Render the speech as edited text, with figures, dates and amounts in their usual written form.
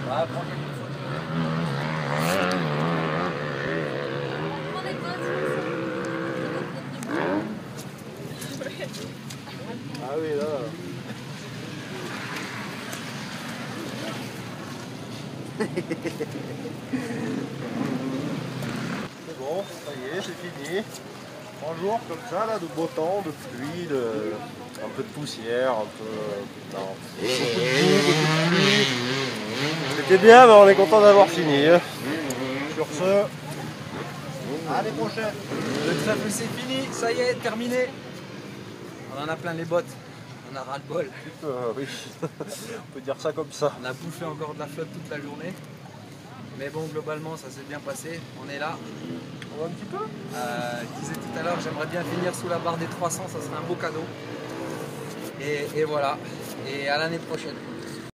Ah, prends quelques photos. Ah oui, là. C'est bon, ça y est, c'est fini. 3 jours comme ça, là, de beau temps, de pluie, un peu de poussière, un peu de temps. Beaucoup de boue, beaucoup de pluie. C'était bien, mais on est content d'avoir fini. Sur ce, à l'année prochaine. Le trèfle c'est fini, ça y est, terminé. On en a plein les bottes, on a ras le bol. Oui, on peut dire ça comme ça. On a bouffé encore de la flotte toute la journée. Mais bon, globalement, ça s'est bien passé. On est là. On va un petit peu. Je disais tout à l'heure, j'aimerais bien finir sous la barre des 300, ça serait un beau cadeau. Et voilà. Et à l'année prochaine.